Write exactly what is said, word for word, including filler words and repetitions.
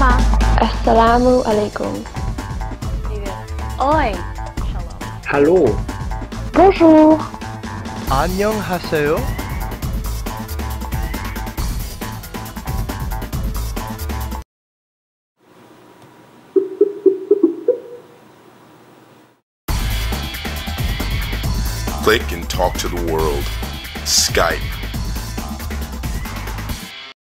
Aloha. Assalamu alaikum. Oi. Hallo. Bonjour. 안녕하세요. Click and talk to the world. Skype.